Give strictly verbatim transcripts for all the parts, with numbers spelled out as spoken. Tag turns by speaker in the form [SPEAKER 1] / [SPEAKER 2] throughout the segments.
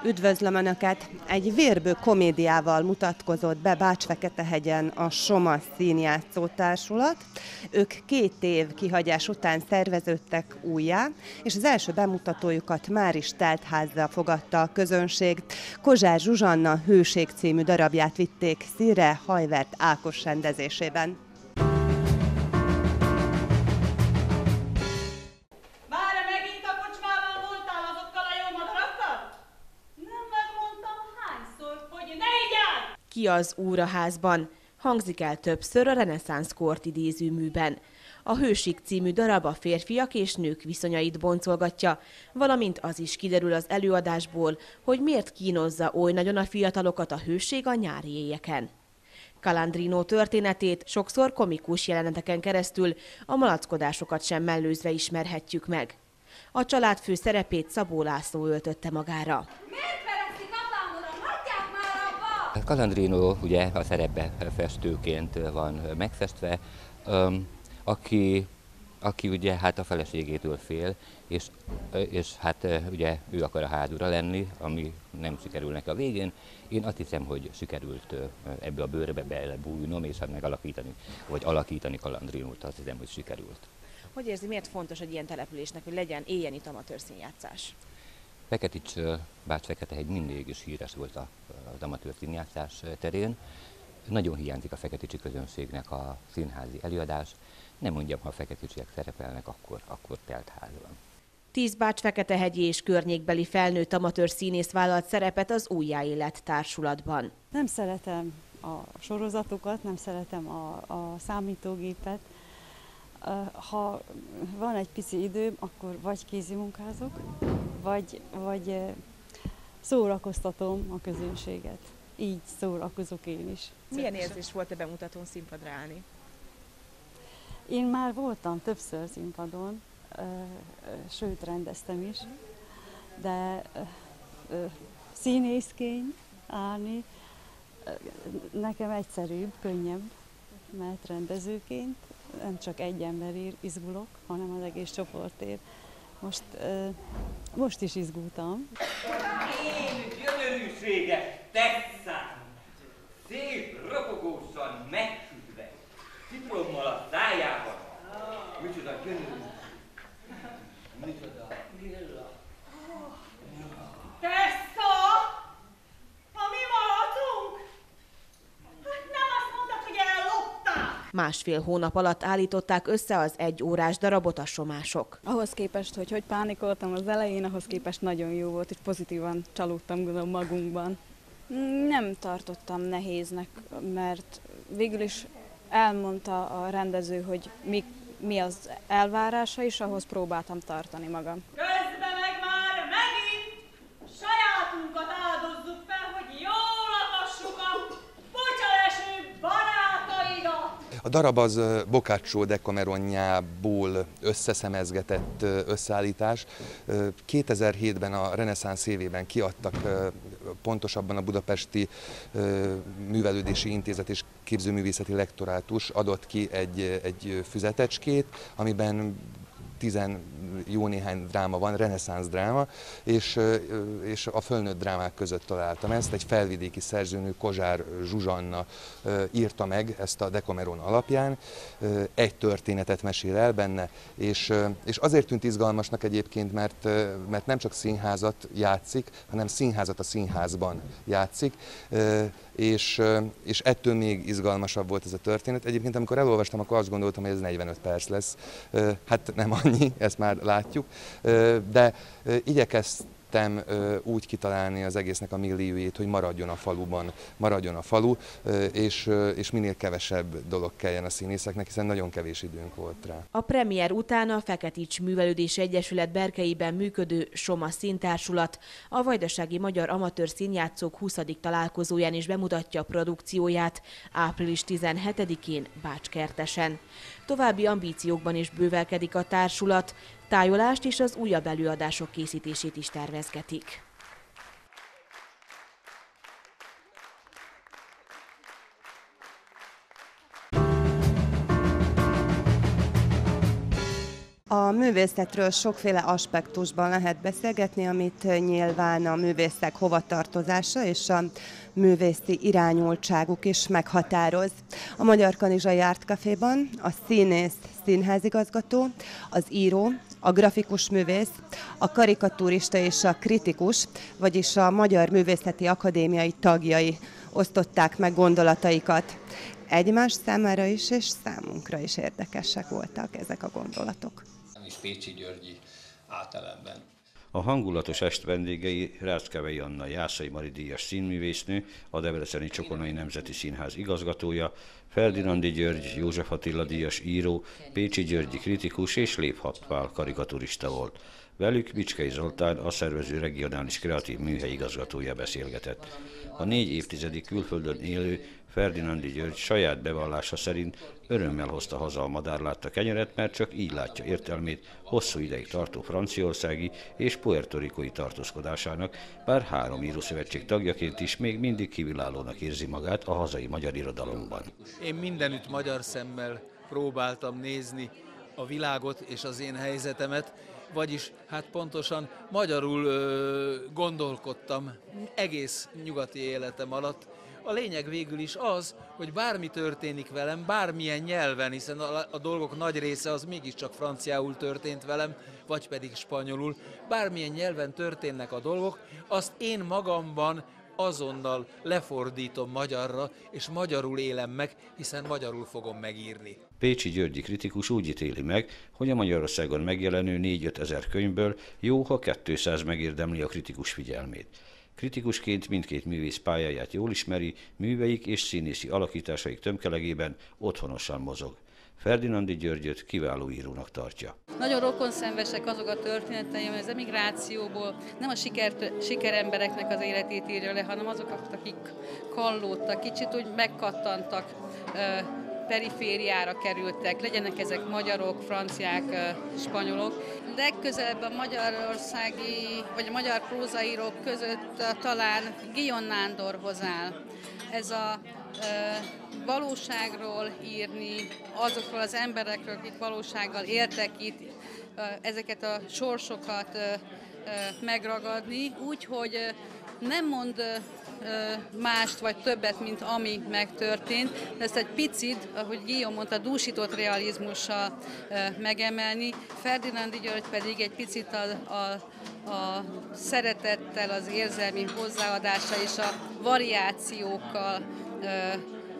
[SPEAKER 1] Üdvözlöm Önöket! Egy vérbő komédiával mutatkozott be Bács-Feketehegyen a Soma Színjátszó Társulat. Ők két év kihagyás után szerveződtek újjá, és az első bemutatójukat már is teltházzal fogadta a közönség. Kozsár Zsuzsanna Hőség című darabját vitték színre Hajvert Ákos rendezésében.
[SPEAKER 2] Ki az úr a házban? Hangzik el többször a reneszánsz kort idéző műben. A Hőség című darab a férfiak és nők viszonyait boncolgatja, valamint az is kiderül az előadásból, hogy miért kínozza oly nagyon a fiatalokat a hőség a nyári éjeken. Calandrino történetét sokszor komikus jeleneteken keresztül a malackodásokat sem mellőzve ismerhetjük meg. A családfő szerepét Szabó László öltötte magára.
[SPEAKER 3] Calandrino ugye a szerepbe festőként van megfestve, aki, aki ugye hát a feleségétől fél, és, és hát ugye ő akar a házura lenni, ami nem sikerül neki a végén. Én azt hiszem, hogy sikerült ebbe a bőrbe belebújnom, és hát megalakítani, vagy alakítani Calandrinót, azt hiszem, hogy sikerült.
[SPEAKER 2] Hogy érzi, miért fontos egy ilyen településnek, hogy legyen éjjel itt amatőr színjátszás?
[SPEAKER 3] Feketics, Bács-Feketehegy mindig is híres volt az amatőr színjátszás terén. Nagyon hiányzik a feketicsi közönségnek a színházi előadás. Nem mondjam, ha a feketicsiek szerepelnek, akkor, akkor telt ház van.
[SPEAKER 2] Tíz bács-feketehegyi és környékbeli felnőtt amatőr színész vállalt szerepet az Újjáélet társulatban.
[SPEAKER 4] Nem szeretem a sorozatokat, nem szeretem a, a számítógépet. Ha van egy pici időm, akkor vagy kézimunkázok, vagy, vagy szórakoztatom a közönséget. Így szórakozok én is.
[SPEAKER 2] Milyen érzés volt-e bemutatón színpadra állni?
[SPEAKER 4] Én már voltam többször színpadon, sőt rendeztem is, de színészként állni nekem egyszerűbb, könnyebb, mert rendezőként nem csak egy emberért izgulok, hanem az egész csoportért. Most, uh, most is izgultam.
[SPEAKER 5] Én gyönyörűséges tesszám, szép ropogósan megsütve, citrommal a szájában. Micsoda gyönyörű, micsoda lilla.
[SPEAKER 6] Tessa! A mi malacunk? Hát nem azt mondtad, hogy ellopták!
[SPEAKER 2] Másfél hónap alatt állították össze az egy órás darabot a somások.
[SPEAKER 7] Ahhoz képest, hogy hogy pánikoltam az elején, ahhoz képest nagyon jó volt, és pozitívan csalódtam gondolom magunkban. Nem tartottam nehéznek, mert végül is elmondta a rendező, hogy mi, mi az elvárása, és ahhoz próbáltam tartani magam.
[SPEAKER 6] Közben meg már megint sajátunkat áldozzuk fel, hogy jól lakassuk a potyaleső barátaidat!
[SPEAKER 8] A darab az Boccaccio Decameronjából összeszemezgetett összeállítás. kétezer-hétben a reneszánsz évében kiadtak, pontosabban a Budapesti Művelődési Intézet és Képzőművészeti Lektorátus adott ki egy, egy füzetecskét, amiben tizen jó néhány dráma van, reneszánsz dráma, és, és a fölnőtt drámák között találtam ezt. Egy felvidéki szerzőnő, Kozsár Zsuzsanna írta meg ezt a Decameron alapján, egy történetet mesél el benne, és, és azért tűnt izgalmasnak egyébként, mert, mert nem csak színházat játszik, hanem színházat a színházban játszik, és, és ettől még izgalmasabb volt ez a történet. Egyébként amikor elolvastam, akkor azt gondoltam, hogy ez negyvenöt perc lesz. Hát nem annyi, ezt már látjuk, de igyekeztem úgy kitalálni az egésznek a milliójét, hogy maradjon a faluban, maradjon a falu, és, és minél kevesebb dolog kelljen a színészeknek, hiszen nagyon kevés időnk volt rá.
[SPEAKER 2] A premier után a Feketics Művelődési Egyesület berkeiben működő Soma Színtársulat a Vajdasági Magyar Amatőr Színjátszók huszadik találkozóján is bemutatja a produkcióját április tizenhetedikén Bácskertesen. További ambíciókban is bővelkedik a társulat, tájolást és az újabb előadások készítését is tervezgetik.
[SPEAKER 1] A A művészetről sokféle aspektusban lehet beszélgetni, amit nyilván a művészek hovatartozása és a művészi irányultságuk is meghatároz. A Magyar Kanizsai Art Caféban a színész, színházigazgató, az író, a grafikus művész, a karikatúrista és a kritikus, vagyis a Magyar Művészeti Akadémiai tagjai osztották meg gondolataikat. Egymás számára is és számunkra is érdekesek voltak ezek a gondolatok.
[SPEAKER 9] És Pécsi Györgyi átelemben.
[SPEAKER 10] A hangulatos est vendégei Ráckevei Anna Jászai Mari díjas színművésznő, a Debreceni Csokonai Nemzeti Színház igazgatója, Ferdinandi György József Attila díjas író, Pécsi Györgyi kritikus és Léphat Pál karikaturista volt. Velük Bicskei Zoltán, a szervező regionális kreatív műhely igazgatója beszélgetett. A négy évtizedig külföldön élő Ferdinandi György saját bevallása szerint örömmel hozta haza a madárlátta kenyeret, mert csak így látja értelmét hosszú ideig tartó franciaországi és puertoricói tartózkodásának, bár három írószövetség tagjaként is még mindig kívülállónak érzi magát a hazai magyar irodalomban.
[SPEAKER 9] Én mindenütt magyar szemmel próbáltam nézni a világot és az én helyzetemet, vagyis hát pontosan magyarul ö, gondolkodtam egész nyugati életem alatt. A lényeg végül is az, hogy bármi történik velem, bármilyen nyelven, hiszen a, a dolgok nagy része az mégiscsak franciául történt velem, vagy pedig spanyolul, bármilyen nyelven történnek a dolgok, azt én magamban azonnal lefordítom magyarra, és magyarul élem meg, hiszen magyarul fogom megírni.
[SPEAKER 10] Pécsi Györgyi kritikus úgy ítéli meg, hogy a Magyarországon megjelenő négy-öt ezer könyvből jó, ha kétszáz megérdemli a kritikus figyelmét. Kritikusként mindkét művész pályáját jól ismeri, műveik és színészi alakításaik tömkelegében otthonosan mozog. Ferdinandi Györgyöt kiváló írónak tartja.
[SPEAKER 11] Nagyon rokonszenvesek azok a történetei, amely az emigrációból nem a sikert, sikerembereknek az életét írja le, hanem azokat, akik kallódtak, kicsit úgy megkattantak, perifériára kerültek, legyenek ezek magyarok, franciák, spanyolok. Legközelebb a magyarországi, vagy a magyar prózaírók között talán Guillaume Nándorhoz áll. Ez a e, valóságról írni, azokról az emberekről, akik valósággal éltek itt, e, ezeket a sorsokat e, e, megragadni, úgy, hogy e, nem mond e, mást vagy többet, mint ami megtörtént, de ezt egy picit, ahogy Guillaume mondta, dúsított realizmussal e, megemelni, Ferdinandi György pedig egy picit a, a, a szeretettel, az érzelmi hozzáadása és a variációkkal e, e,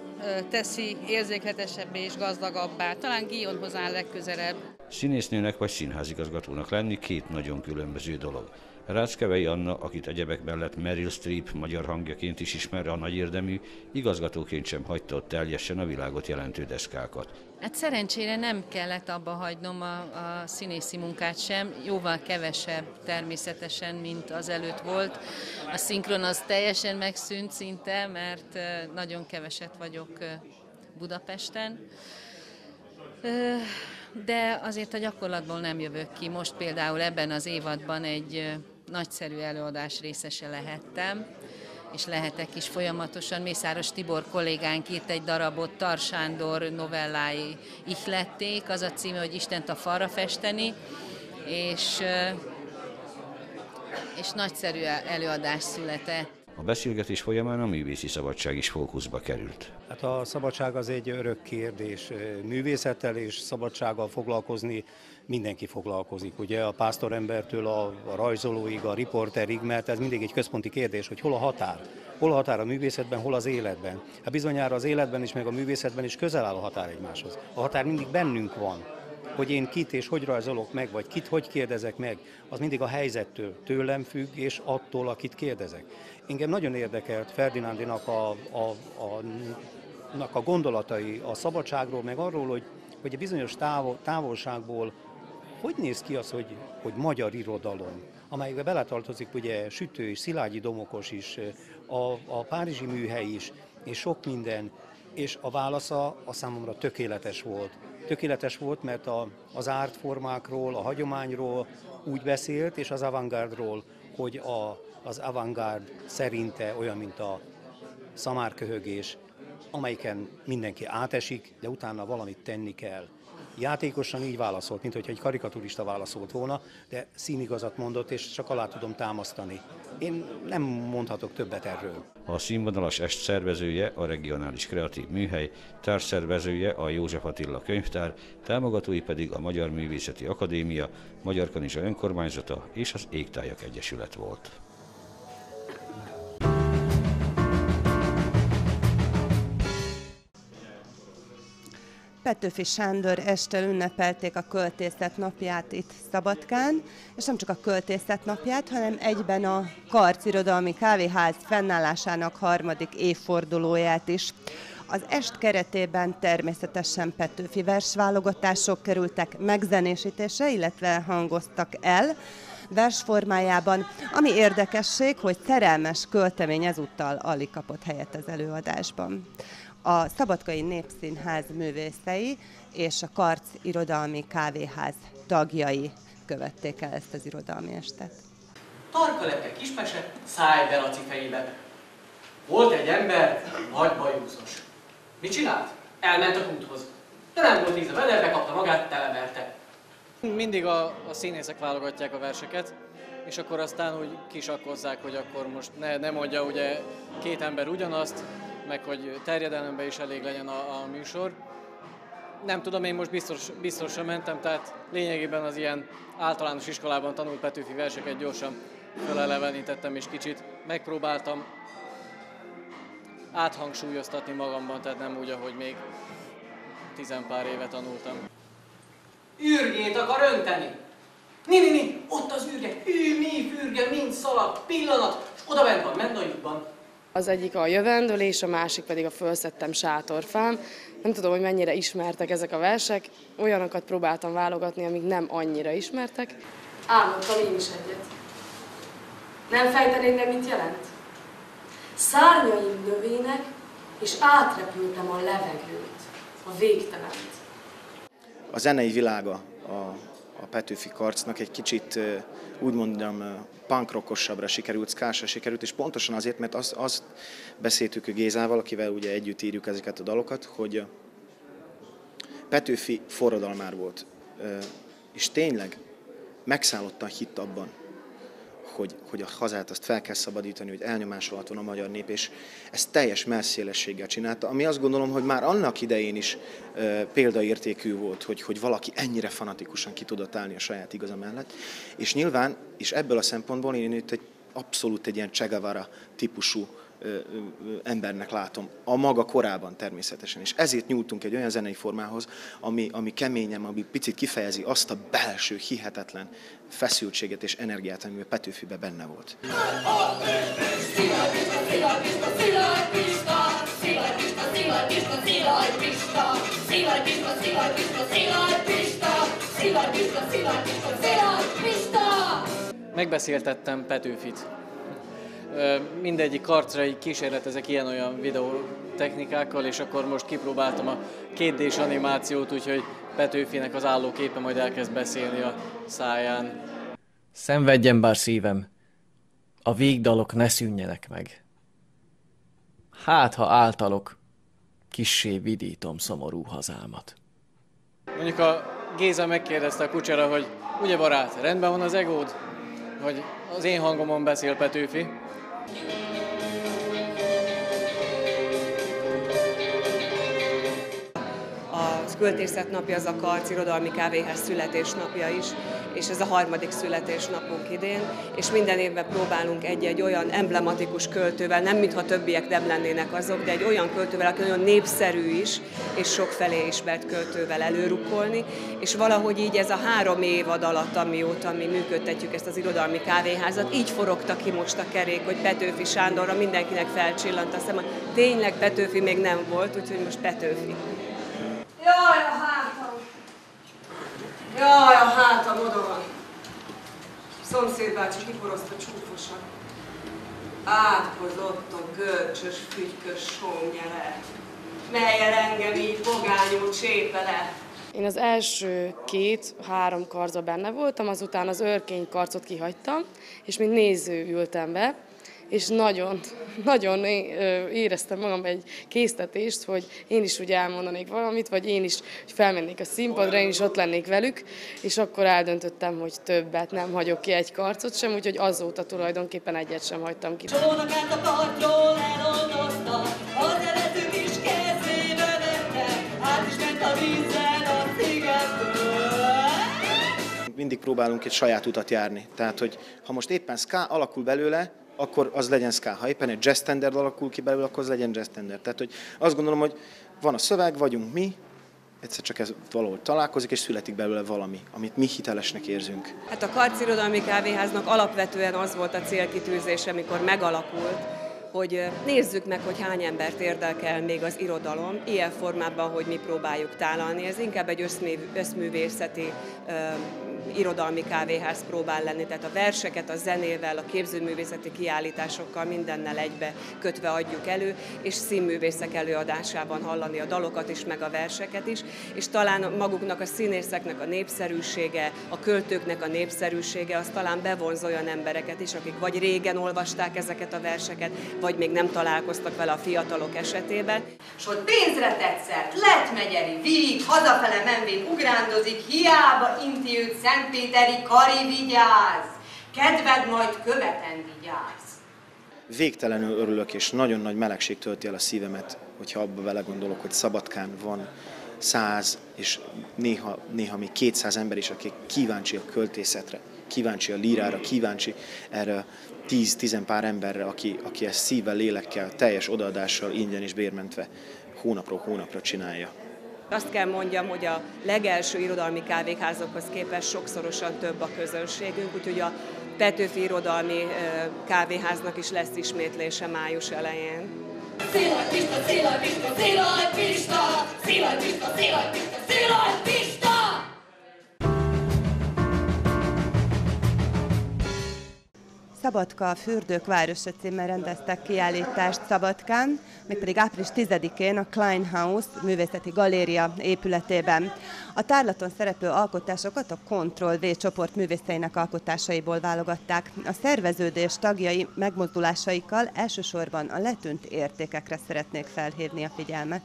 [SPEAKER 11] teszi érzékletesebbé és gazdagabbá. Talán Guillaumehoz áll legközelebb.
[SPEAKER 10] Színésznőnek vagy színházigazgatónak lenni két nagyon különböző dolog. Ráckevei Anna, akit egyebek mellett Meryl Streep magyar hangjaként is ismer, a nagy érdemű, igazgatóként sem hagyta ott teljessen a világot jelentő deszkákat.
[SPEAKER 12] Hát szerencsére nem kellett abba hagynom a, a színészi munkát sem, jóval kevesebb természetesen, mint az előtt volt. A szinkron az teljesen megszűnt szinte, mert nagyon keveset vagyok Budapesten. De azért a gyakorlatból nem jövök ki. Most például ebben az évadban egy nagyszerű előadás részese lehettem, és lehetek is folyamatosan. Mészáros Tibor kollégánk írt egy darabot, Tar Sándor novellái ihlették, az a címe, hogy Istent a falra festeni, és, és nagyszerű előadás született.
[SPEAKER 10] A beszélgetés folyamán a művészi szabadság is fókuszba került.
[SPEAKER 13] Hát a szabadság az egy örök kérdés. Művészettel és szabadsággal foglalkozni mindenki foglalkozik. Ugye a pásztorembertől a, a rajzolóig, a riporterig, mert ez mindig egy központi kérdés, hogy hol a határ. Hol a határ a művészetben, hol az életben. Hát bizonyára az életben is, meg a művészetben is közel áll a határ egymáshoz. A határ mindig bennünk van. Hogy én kit és hogy rajzolok meg, vagy kit hogy kérdezek meg, az mindig a helyzettől, tőlem függ, és attól, akit kérdezek. Engem nagyon érdekelt Ferdinandinak a, a, a, a gondolatai a szabadságról, meg arról, hogy, hogy a bizonyos távol, távolságból hogy néz ki az, hogy, hogy magyar irodalom, amelybe beletartozik ugye Sütő és Szilágyi Domokos is, a, a Párizsi Műhely is, és sok minden, és a válasza a számomra tökéletes volt. Tökéletes volt, mert a, az ártformákról, a hagyományról úgy beszélt, és az avantgárdról, hogy a, az avantgárd szerinte olyan, mint a szamárköhögés, amelyiken mindenki átesik, de utána valamit tenni kell. Játékosan így válaszolt, mint hogyha egy karikaturista válaszolt volna, de színigazat mondott, és csak alá tudom támasztani. Én nem mondhatok többet erről.
[SPEAKER 10] A színvonalas est szervezője a Regionális Kreatív Műhely, társszervezője a József Attila Könyvtár, támogatói pedig a Magyar Művészeti Akadémia, Magyar Kanizsa Önkormányzata és az Égtájak Egyesület volt.
[SPEAKER 1] Petőfi Sándor esttel ünnepelték a költészet napját itt Szabadkán, és nem csak a költészet napját, hanem egyben a Karc Irodalmi Kávéház fennállásának harmadik évfordulóját is. Az est keretében természetesen Petőfi versválogatások kerültek megzenésítésre, illetve hangoztak el versformájában, ami érdekesség, hogy szerelmes költemény ezúttal alig kapott helyet az előadásban. A Szabadkai Népszínház művészei és a Karc Irodalmi Kávéház tagjai követték el ezt az irodalmi estet.
[SPEAKER 14] Tarka lepke kispese, szállj be Laci fejébe. Volt egy ember, nagy bajúzos. Mit csinált? Elment a kúthoz. De nem volt íz a vederbe, kapta magát, televerte.
[SPEAKER 15] Mindig a, a színészek válogatják a verseket, és akkor aztán úgy kisakkozzák, hogy akkor most ne, ne mondja ugye két ember ugyanazt, meg hogy terjedelemben is elég legyen a, a műsor. Nem tudom, én most biztos, biztosra mentem, tehát lényegében az ilyen általános iskolában tanult Petőfi verseket gyorsan felelevenítettem, és kicsit megpróbáltam áthangsúlyoztatni magamban, tehát nem úgy, ahogy még tizenpár éve tanultam.
[SPEAKER 14] Ürgét akar önteni! Ni, ni, ni, ott az ürge, hű, mi fürge, mind szalag, pillanat, és oda bent van, ment a lyukban.
[SPEAKER 16] Az egyik a jövendőlés, a másik pedig a fölszedtem sátorfám. Nem tudom, hogy mennyire ismertek ezek a versek, olyanokat próbáltam válogatni, amik nem annyira ismertek. Álmodtam én is egyet. Nem fejtenéd meg, mit jelent? Szárnyaim növének, és átrepültem a levegőt, a végtelent.
[SPEAKER 17] A zenei világa a, a Petőfi Karcnak egy kicsit, úgy mondom, punkrockosabbra sikerült, skásra sikerült, és pontosan azért, mert azt, azt beszéltük Gézával, akivel ugye együtt írjuk ezeket a dalokat, hogy Petőfi forradalmár volt, és tényleg megszállottan hitt abban, hogy, hogy a hazát azt fel kell szabadítani, hogy elnyomás alatt van a magyar nép, és ezt teljes messzélességgel csinálta, ami azt gondolom, hogy már annak idején is e, példaértékű volt, hogy, hogy valaki ennyire fanatikusan ki tudott állni a saját igaza mellett, és nyilván, és ebből a szempontból én itt egy abszolút egy ilyen Che Guevara típusú e, e, embernek látom, a maga korában természetesen, és ezért nyúltunk egy olyan zenei formához, ami, ami keményen, ami picit kifejezi azt a belső, hihetetlen feszültséget és energiát, amiben Petőfiben benne volt.
[SPEAKER 15] Megbeszéltettem Petőfit. Mindegyik karcra így kísérletezek ilyen-olyan videótechnikákkal, és akkor most kipróbáltam a két dés animációt, úgyhogy Petőfinek az állóképe majd elkezd beszélni a száján.
[SPEAKER 18] Szenvedjen bár szívem, a végdalok ne szűnjenek meg. Hát, ha általok, kissé vidítom szomorú hazámat.
[SPEAKER 15] Mondjuk a Géza megkérdezte a kucsera, hogy ugye barát, rendben van az egód? Hogy az én hangomon beszél Petőfi.
[SPEAKER 19] A költészet napja az a Karc Irodalmi Kávéház születésnapja is, és ez a harmadik születésnapunk idén, és minden évben próbálunk egy-egy olyan emblematikus költővel, nem mintha többiek nem lennének azok, de egy olyan költővel, aki nagyon népszerű is, és sokfelé ismert költővel előrukkolni, és valahogy így ez a három évad alatt, amióta mi működtetjük ezt az irodalmi kávéházat, így forogta ki most a kerék, hogy Petőfi Sándorra mindenkinek felcsillant a szem, hogy tényleg Petőfi még nem volt, úgyhogy most Petőfi.
[SPEAKER 16] Jaj, a hátam! Jaj, a hátam oda van. Szomszéd bácsi kiporozta csúfosan. Átkozott a görcsös, fügykös somnyele, mellyel engem így pogányul csépele. Én az első két-három karcban benne voltam, azután az őrkény karcot kihagytam, és mint néző ültem be, és nagyon, nagyon éreztem magam egy késztetést, hogy én is úgy elmondanék valamit, vagy én is felmennék a színpadra, én is ott lennék velük, és akkor eldöntöttem, hogy többet nem hagyok ki egy karcot sem, úgyhogy azóta tulajdonképpen egyet sem hagytam ki.
[SPEAKER 6] Csónakát a partról eloldozta, az eredők is kezébe vette, át is ment a vízzel a szigetből.
[SPEAKER 17] Mindig próbálunk egy saját utat járni, tehát hogy ha most éppen ska alakul belőle, akkor az legyen ska. Ha éppen egy jazz standard alakul ki belőle, akkor az legyen jazz standard. Tehát hogy azt gondolom, hogy van a szöveg, vagyunk mi, egyszer csak ez valahol találkozik, és születik belőle valami, amit mi hitelesnek érzünk.
[SPEAKER 19] Hát a Karcirodalmi Kávéháznak alapvetően az volt a célkitűzése, amikor megalakult, hogy nézzük meg, hogy hány embert érdekel még az irodalom, ilyen formában, hogy mi próbáljuk tálalni. Ez inkább egy összművészeti uh, irodalmi kávéház próbál lenni, tehát a verseket a zenével, a képzőművészeti kiállításokkal mindennel egybe kötve adjuk elő, és színművészek előadásában hallani a dalokat is, meg a verseket is, és talán maguknak a színészeknek a népszerűsége, a költőknek a népszerűsége, az talán bevonz olyan embereket is, akik vagy régen olvasták ezeket a verseket, vagy még nem találkoztak vele a fiatalok esetében.
[SPEAKER 20] S hogy pénzre tetszett, lett megyeri víg, hazafele menvén ugrándozik, hiába inti őt Szentpéteri Kari, vigyázz! Kedved majd követen vigyázz!
[SPEAKER 17] Végtelenül örülök, és nagyon nagy melegség tölti el a szívemet, hogyha abba belegondolok, hogy Szabadkán van száz, és néha, néha még kétszáz ember is, aki kíváncsi a költészetre, kíváncsi a lírára, kíváncsi erre tíz-tizen pár emberre, aki, aki ezt szívvel, lélekkel, teljes odaadással, ingyen és bérmentve hónapról hónapra csinálja.
[SPEAKER 19] Azt kell mondjam, hogy a legelső irodalmi kávéházokhoz képest sokszorosan több a közönségünk, úgyhogy a Petőfi Irodalmi Kávéháznak is lesz ismétlése május elején.
[SPEAKER 6] Szilaj Pista, Szilaj Pista, Szilaj Pista! Szilaj Pista, Szilaj Pista, Szilaj Pista!
[SPEAKER 1] Szabadka a fürdők városa címmel rendeztek kiállítást Szabadkán, mégpedig április tizedikén a Klein House művészeti galéria épületében. A tárlaton szereplő alkotásokat a Control V csoport művészeinek alkotásaiból válogatták. A szerveződés tagjai megmozdulásaikkal elsősorban a letűnt értékekre szeretnék felhívni a figyelmet.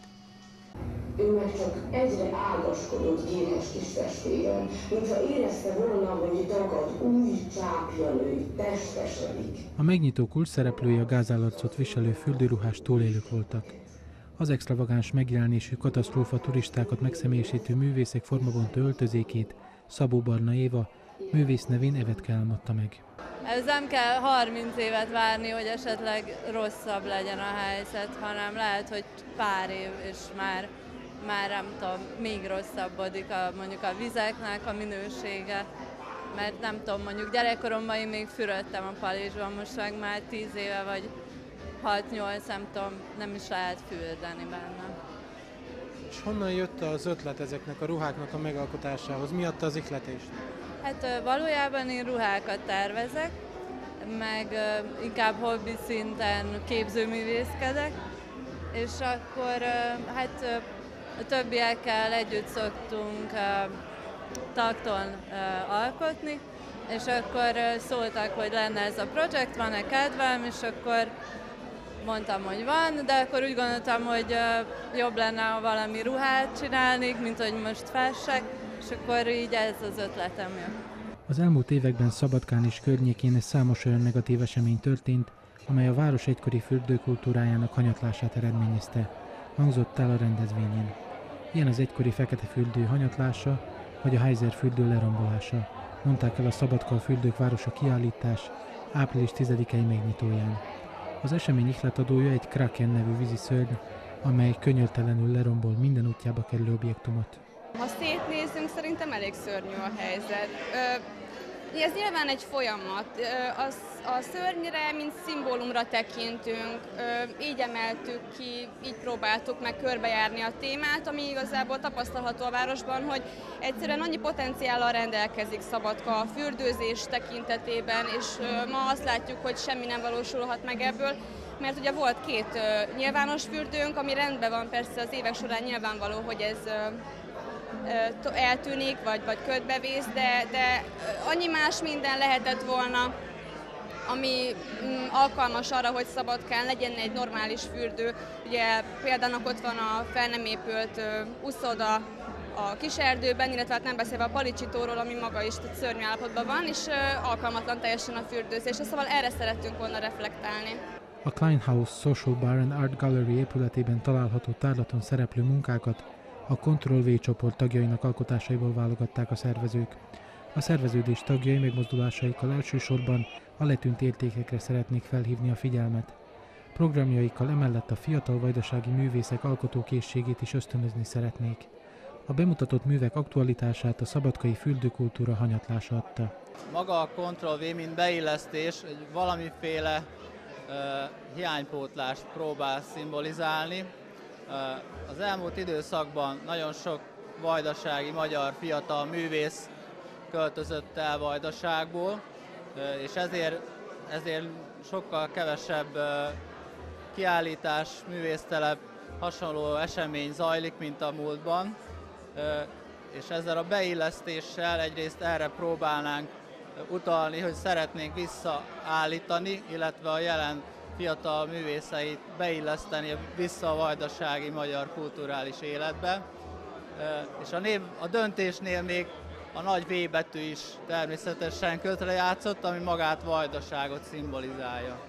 [SPEAKER 21] Ő meg csak egyre ágaskodott éhes kis festével, mintha érezte volna, hogy tagad új csápja nő, testesedik.
[SPEAKER 22] A megnyitó kulcs szereplői a gázállarcot viselő fürdőruhás túlélők voltak. Az extravagáns megjelenésű katasztrófa turistákat megszemélyesítő művészek formabontó öltözékét Szabó Barna Éva művész nevén Evetke álmodta meg.
[SPEAKER 23] Ez nem kell harminc évet várni, hogy esetleg rosszabb legyen a helyzet, hanem lehet, hogy pár év, és már, már nem tudom, még rosszabbodik a, mondjuk a vizeknek a minősége. Mert nem tudom, mondjuk gyerekkoromban én még fürödtem a Palizsban, most meg már tíz éve vagy hat-nyolc, nem tudom, nem is lehet fürdeni benne.
[SPEAKER 22] És honnan jött az ötlet ezeknek a ruháknak a megalkotásához? Mi adta az ihletést?
[SPEAKER 23] Hát valójában én ruhákat tervezek, meg inkább hobbi szinten képzőművészkedek, és akkor hát a többiekkel együtt szoktunk takton alkotni, és akkor szóltak, hogy lenne ez a projekt, van-e kedvem, és akkor mondtam, hogy van, de akkor úgy gondoltam, hogy jobb lenne, ha valami ruhát csinálnék, mint hogy most fessek, és akkor így ez az ötletem jön.
[SPEAKER 22] Az elmúlt években Szabadkán és környékén számos olyan negatív esemény történt, amely a város egykori fürdőkultúrájának hanyatlását eredményezte, hangzott el a rendezvényen. Ilyen az egykori fekete fürdő hanyatlása, vagy a Heiser fürdő lerombolása, mondták el a Szabadka a fürdők városa kiállítás április tizedikei megnyitóján. Az esemény ihletadója egy Kraken nevű víziszörny, amely könnyöltelenül lerombol minden útjába kerülő objektumot.
[SPEAKER 7] Ha szétnézzünk, szerintem elég szörnyű a helyzet. Ez nyilván egy folyamat. A szörnyre, mint szimbólumra tekintünk, így emeltük ki, így próbáltuk meg körbejárni a témát, ami igazából tapasztalható a városban, hogy egyszerűen annyi potenciállal rendelkezik Szabadka a fürdőzés tekintetében, és ma azt látjuk, hogy semmi nem valósulhat meg ebből, mert ugye volt két nyilvános fürdőnk, ami rendben van, persze az évek során nyilvánvaló, hogy ez eltűnik, vagy, vagy ködbevész, de, de annyi más minden lehetett volna,
[SPEAKER 3] ami alkalmas arra, hogy Szabadkán legyen egy normális fürdő. Ugye például ott van a fel nem épült uszoda a kiserdőben, illetve hát nem beszélve a Palicsitóról, ami maga is szörnyű állapotban van, és alkalmatlan teljesen a fürdőzésre, szóval erre szerettünk volna reflektálni.
[SPEAKER 22] A Klein House Social Bar and Art Gallery épületében található tárlaton szereplő munkákat a Control V csoport tagjainak alkotásaiból válogatták a szervezők. A szerveződés tagjai megmozdulásaikkal elsősorban a letűnt értékekre szeretnék felhívni a figyelmet. Programjaikkal emellett a fiatal vajdasági művészek alkotókészségét is ösztönözni szeretnék. A bemutatott művek aktualitását a szabadkai fürdőkultúra hanyatlása adta.
[SPEAKER 4] Maga a Control V, mint beillesztés, egy valamiféle uh, hiánypótlást próbál szimbolizálni. Uh, az elmúlt időszakban nagyon sok vajdasági magyar fiatal művész költözött el Vajdaságból, uh, és ezért, ezért sokkal kevesebb uh, kiállítás, művésztelep, hasonló esemény zajlik, mint a múltban. És ezzel a beillesztéssel egyrészt erre próbálnánk utalni, hogy szeretnénk visszaállítani, illetve a jelen fiatal művészeit beilleszteni vissza a vajdasági magyar kulturális életbe. És a, név, a döntésnél még a nagy V betű is természetesen közrejátszott, ami magát Vajdaságot szimbolizálja.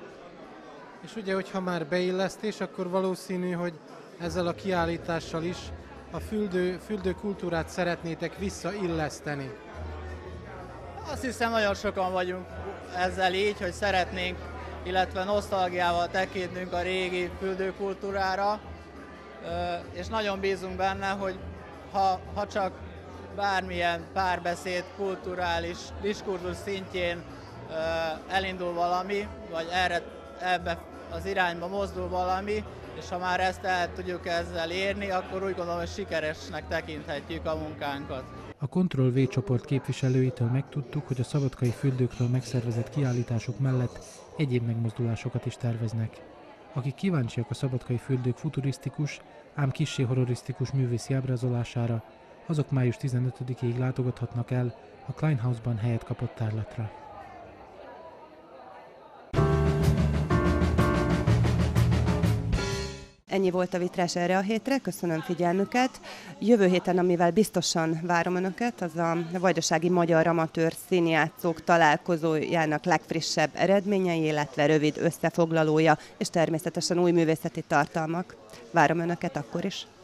[SPEAKER 5] És ugye, hogyha már beillesztés, akkor valószínű, hogy ezzel a kiállítással is a fürdő, fürdő kultúrát szeretnétek visszailleszteni.
[SPEAKER 4] Azt hiszem, nagyon sokan vagyunk ezzel így, hogy szeretnénk, illetve nosztalgiával tekintünk a régi fürdőkultúrára, és nagyon bízunk benne, hogy ha, ha csak bármilyen párbeszéd, kulturális diskurzus szintjén elindul valami, vagy erre, ebbe az irányba mozdul valami, és ha már ezt el tudjuk ezzel érni, akkor úgy gondolom, hogy sikeresnek tekinthetjük a munkánkat.
[SPEAKER 22] A Control V csoport képviselőitől megtudtuk, hogy a szabadkai fürdőkről megszervezett kiállítások mellett egyéb megmozdulásokat is terveznek. Akik kíváncsiak a szabadkai fürdők futurisztikus, ám kissé horrorisztikus művészi ábrázolására, azok május tizenötödikéig látogathatnak el a Klein House-ban helyet kapott tárlatra.
[SPEAKER 1] Ennyi volt a Vitrás erre a hétre, köszönöm figyelmüket. Jövő héten, amivel biztosan várom Önöket, az a Vajdasági Magyar Amatőr Színjátszók találkozójának legfrissebb eredményei, illetve rövid összefoglalója, és természetesen új művészeti tartalmak. Várom Önöket akkor is.